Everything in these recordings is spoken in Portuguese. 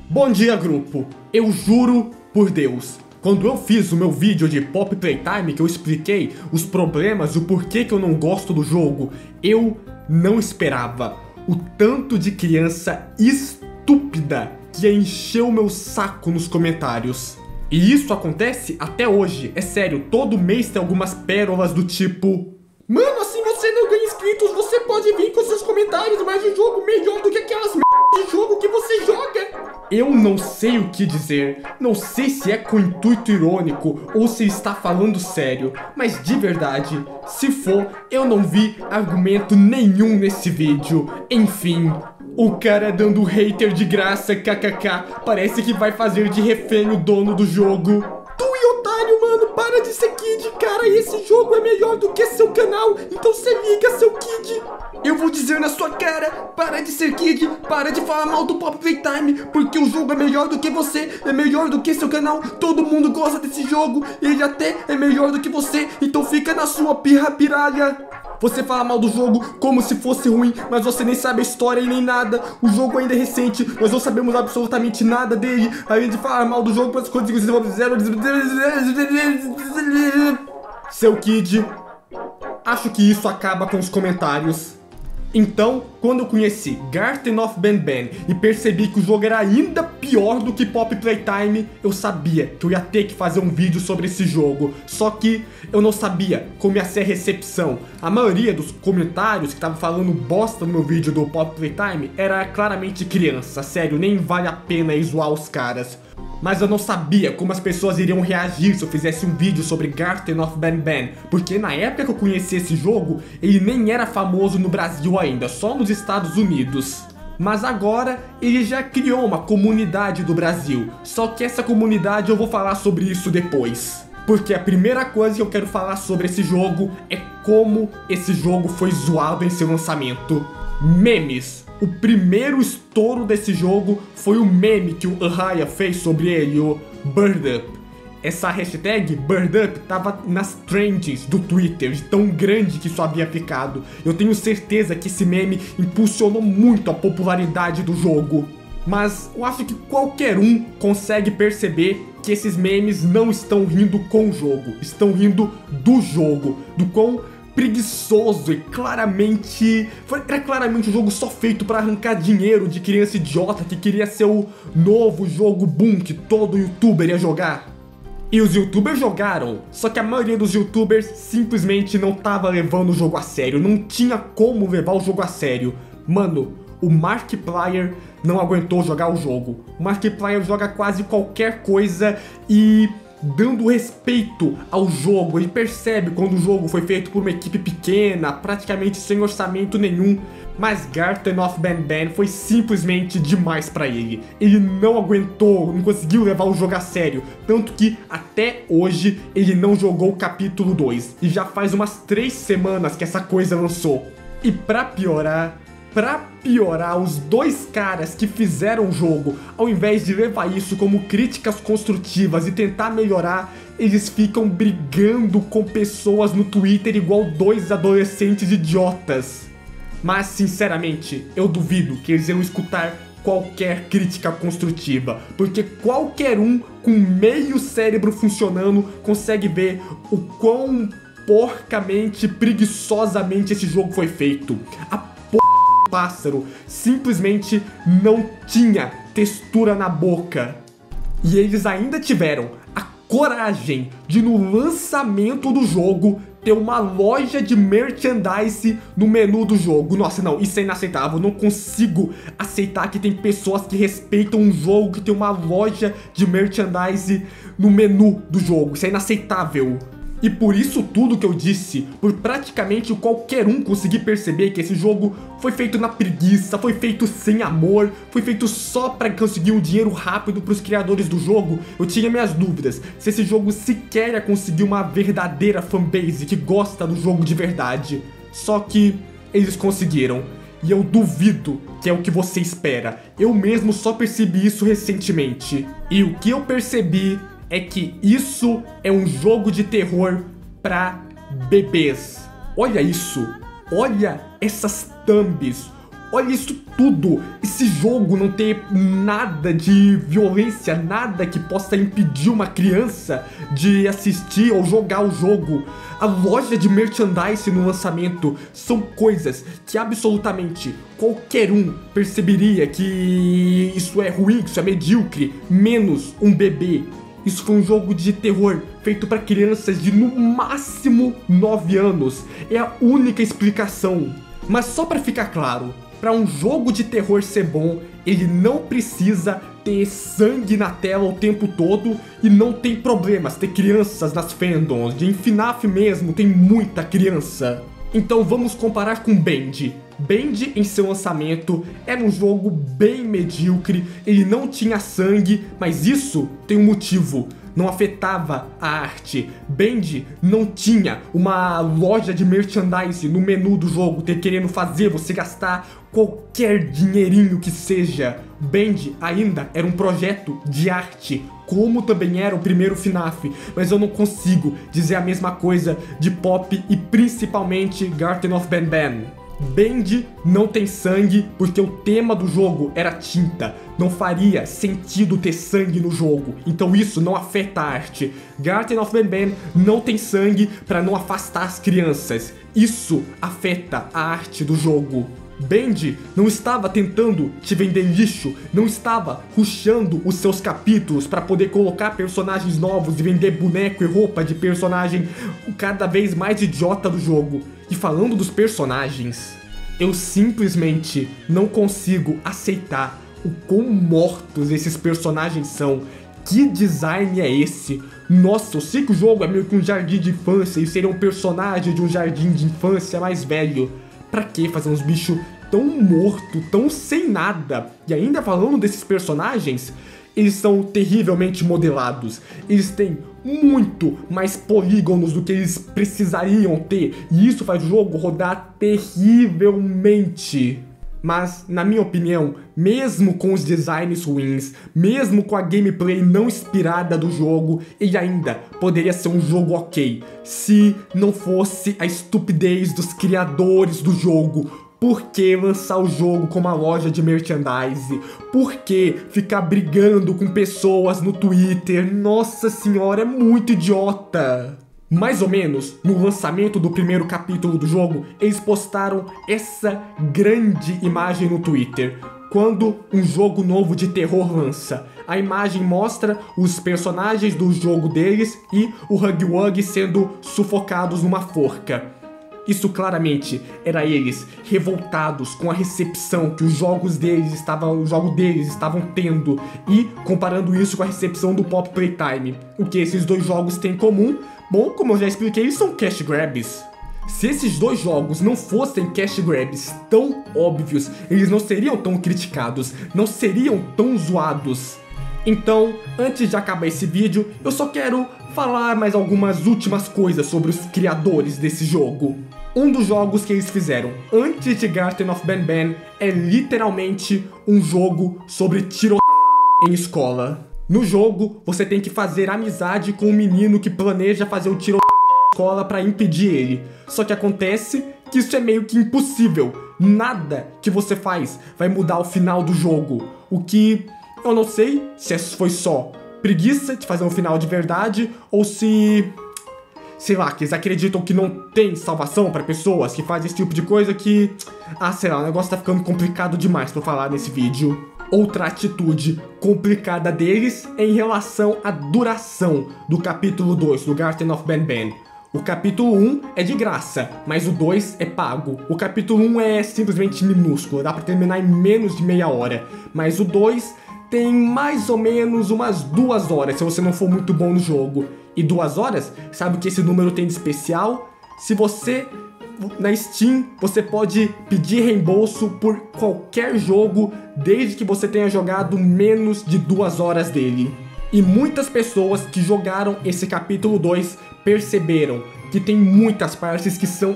Bom dia, grupo. Eu juro por Deus, quando eu fiz o meu vídeo de Pop Playtime, que eu expliquei os problemas, o porquê que eu não gosto do jogo, eu não esperava o tanto de criança estúpida que encheu o meu saco nos comentários. E isso acontece até hoje, é sério, todo mês tem algumas pérolas do tipo: mano, assim você não ganha inscritos, você pode vir com seus comentários, mas o jogo melhor do que aquelas de jogo que você joga. Eu não sei o que dizer, não sei se é com intuito irônico ou se está falando sério, mas de verdade, se for, eu não vi argumento nenhum nesse vídeo. Enfim, o cara dando hater de graça, kkk, parece que vai fazer de refém o dono do jogo. Tu e otário, mano, para de ser kid, cara, esse jogo é melhor do que seu canal, então se liga, seu kid. Eu vou dizer na sua cara, para de ser kid, para de falar mal do Pop Playtime, porque o jogo é melhor do que você, é melhor do que seu canal, todo mundo gosta desse jogo, ele até é melhor do que você, então fica na sua pirralha. Você fala mal do jogo como se fosse ruim, mas você nem sabe a história e nem nada. O jogo ainda é recente, nós não sabemos absolutamente nada dele. Além de falar mal do jogo, quantas coisas você fizeram. Seu kid, acho que isso acaba com os comentários. Então, quando eu conheci Garten of Banban e percebi que o jogo era ainda pior do que Pop Playtime, eu sabia que eu ia ter que fazer um vídeo sobre esse jogo. Só que eu não sabia como ia ser a recepção. A maioria dos comentários que estavam falando bosta no meu vídeo do Pop Playtime era claramente criança. Sério, nem vale a pena zoar os caras. Mas eu não sabia como as pessoas iriam reagir se eu fizesse um vídeo sobre Garten of Banban, porque na época que eu conheci esse jogo, ele nem era famoso no Brasil ainda, só nos Estados Unidos. Mas agora ele já criou uma comunidade do Brasil, só que essa comunidade eu vou falar sobre isso depois. Porque a primeira coisa que eu quero falar sobre esse jogo é como esse jogo foi zoado em seu lançamento. Memes. O primeiro estouro desse jogo foi o meme que o Arraya fez sobre ele, o Bird Up. Essa hashtag Bird Up tava nas trends do Twitter, de tão grande que isso havia ficado. Eu tenho certeza que esse meme impulsionou muito a popularidade do jogo. Mas eu acho que qualquer um consegue perceber que esses memes não estão rindo com o jogo, estão rindo do jogo, do quão preguiçoso e claramente... Era claramente um jogo só feito pra arrancar dinheiro de criança idiota que queria ser o novo jogo boom que todo youtuber ia jogar. E os youtubers jogaram, só que a maioria dos youtubers simplesmente não tava levando o jogo a sério, não tinha como levar o jogo a sério. Mano, o Markiplier não aguentou jogar o jogo. O Markiplier joga quase qualquer coisa e... dando respeito ao jogo, ele percebe quando o jogo foi feito por uma equipe pequena, praticamente sem orçamento nenhum, mas Garten of Banban foi simplesmente demais pra ele. Ele não aguentou, não conseguiu levar o jogo a sério, tanto que até hoje ele não jogou o capítulo 2, e já faz umas 3 semanas que essa coisa lançou. E pra piorar, os dois caras que fizeram o jogo, ao invés de levar isso como críticas construtivas e tentar melhorar, eles ficam brigando com pessoas no Twitter igual dois adolescentes idiotas. Mas, sinceramente, eu duvido que eles iam escutar qualquer crítica construtiva, porque qualquer um com meio cérebro funcionando consegue ver o quão porcamente, preguiçosamente esse jogo foi feito. A pássaro simplesmente não tinha textura na boca. E eles ainda tiveram a coragem de, no lançamento do jogo, ter uma loja de merchandise no menu do jogo. Nossa, não, isso é inaceitável. Eu não consigo aceitar que tem pessoas que respeitam um jogo que tem uma loja de merchandise no menu do jogo. Isso é inaceitável. E por isso tudo que eu disse, por praticamente qualquer um conseguir perceber que esse jogo foi feito na preguiça, foi feito sem amor, foi feito só pra conseguir um dinheiro rápido pros criadores do jogo, eu tinha minhas dúvidas se esse jogo sequer ia conseguir uma verdadeira fanbase que gosta do jogo de verdade. Só que eles conseguiram. E eu duvido que é o que você espera. Eu mesmo só percebi isso recentemente. E o que eu percebi é que isso é um jogo de terror pra bebês. Olha isso, olha essas thumbs, olha isso tudo. Esse jogo não ter nada de violência, nada que possa impedir uma criança de assistir ou jogar o jogo. A loja de merchandise no lançamento são coisas que absolutamente qualquer um perceberia que isso é ruim, que isso é medíocre, menos um bebê. Isso foi um jogo de terror feito para crianças de no máximo 9 anos. É a única explicação. Mas só para ficar claro, para um jogo de terror ser bom, ele não precisa ter sangue na tela o tempo todo e não tem problemas ter crianças nas fandoms. De FNAF mesmo tem muita criança. Então vamos comparar com Band. Band, em seu lançamento, era um jogo bem medíocre, ele não tinha sangue, mas isso tem um motivo. Não afetava a arte. Band não tinha uma loja de merchandise no menu do jogo, querendo fazer você gastar qualquer dinheirinho que seja. Band ainda era um projeto de arte, como também era o primeiro FNAF, mas eu não consigo dizer a mesma coisa de Pop e principalmente Garten of Banban. Band não tem sangue porque o tema do jogo era tinta. Não faria sentido ter sangue no jogo, então isso não afeta a arte. Garten of Banban não tem sangue para não afastar as crianças. Isso afeta a arte do jogo. Band não estava tentando te vender lixo, não estava rushando os seus capítulos para poder colocar personagens novos e vender boneco e roupa de personagem cada vez mais idiota do jogo. E falando dos personagens, eu simplesmente não consigo aceitar o quão mortos esses personagens são. Que design é esse? Nossa, eu sei que o jogo é meio que um jardim de infância e seria um personagem de um jardim de infância mais velho. Pra que fazer uns bichos tão mortos, tão sem nada? E ainda falando desses personagens, eles são terrivelmente modelados. Eles têm muito mais polígonos do que eles precisariam ter. E isso faz o jogo rodar terrivelmente. Mas, na minha opinião, mesmo com os designs ruins, mesmo com a gameplay não inspirada do jogo, ele ainda poderia ser um jogo ok, se não fosse a estupidez dos criadores do jogo. Por que lançar o jogo com uma loja de merchandise? Por que ficar brigando com pessoas no Twitter? Nossa senhora, é muito idiota! Mais ou menos, no lançamento do primeiro capítulo do jogo, eles postaram essa grande imagem no Twitter. Quando um jogo novo de terror lança, a imagem mostra os personagens do jogo deles e o Huggy Wuggy sendo sufocados numa forca. Isso claramente era eles revoltados com a recepção que os jogos deles estavam tendo e comparando isso com a recepção do Pop Playtime. O que esses dois jogos têm em comum? Bom, como eu já expliquei, eles são cash grabs. Se esses dois jogos não fossem cash grabs tão óbvios, eles não seriam tão criticados, não seriam tão zoados. Então, antes de acabar esse vídeo, eu só quero falar mais algumas últimas coisas sobre os criadores desse jogo. Um dos jogos que eles fizeram antes de Garten of Banban é literalmente um jogo sobre tiro em escola. No jogo, você tem que fazer amizade com um menino que planeja fazer o tiro na escola para impedir ele. Só que acontece que isso é meio que impossível. Nada que você faz vai mudar o final do jogo. O que eu não sei se foi só preguiça de fazer um final de verdade ou se, sei lá, que eles acreditam que não tem salvação para pessoas que fazem esse tipo de coisa que, sei lá, o negócio tá ficando complicado demais pra falar nesse vídeo. Outra atitude complicada deles é em relação à duração do capítulo 2 do Garten of Banban. O capítulo 1 é de graça, mas o 2 é pago. O capítulo 1 é simplesmente minúsculo, dá pra terminar em menos de meia hora. Mas o 2 tem mais ou menos umas 2 horas, se você não for muito bom no jogo. E 2 horas, sabe o que esse número tem de especial? Se você... Na Steam, você pode pedir reembolso por qualquer jogo, desde que você tenha jogado menos de 2 horas dele. E muitas pessoas que jogaram esse capítulo 2 perceberam que tem muitas partes que são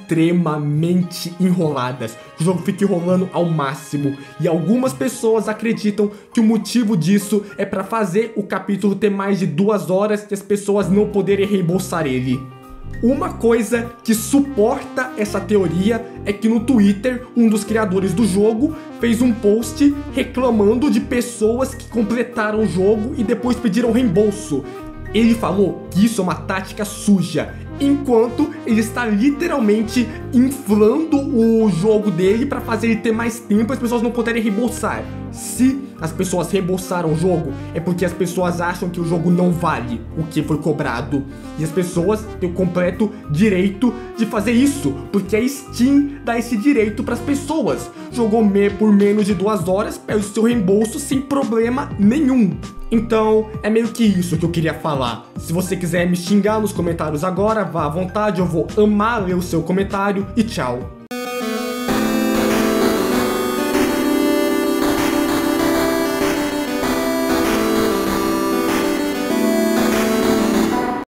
extremamente enroladas. O jogo fica enrolando ao máximo. E algumas pessoas acreditam que o motivo disso é para fazer o capítulo ter mais de 2 horas e as pessoas não poderem reembolsar ele. Uma coisa que suporta essa teoria é que no Twitter, um dos criadores do jogo fez um post reclamando de pessoas que completaram o jogo e depois pediram reembolso. Ele falou que isso é uma tática suja, enquanto ele está literalmente inflando o jogo dele para fazer ele ter mais tempo e as pessoas não poderem reembolsar. Se as pessoas reembolsaram o jogo, é porque as pessoas acham que o jogo não vale o que foi cobrado. E as pessoas têm o completo direito de fazer isso, porque a Steam dá esse direito para as pessoas. Jogou por menos de 2 horas, pede o seu reembolso sem problema nenhum. Então, é meio que isso que eu queria falar. Se você quiser me xingar nos comentários agora, vá à vontade, eu vou amar ler o seu comentário e tchau.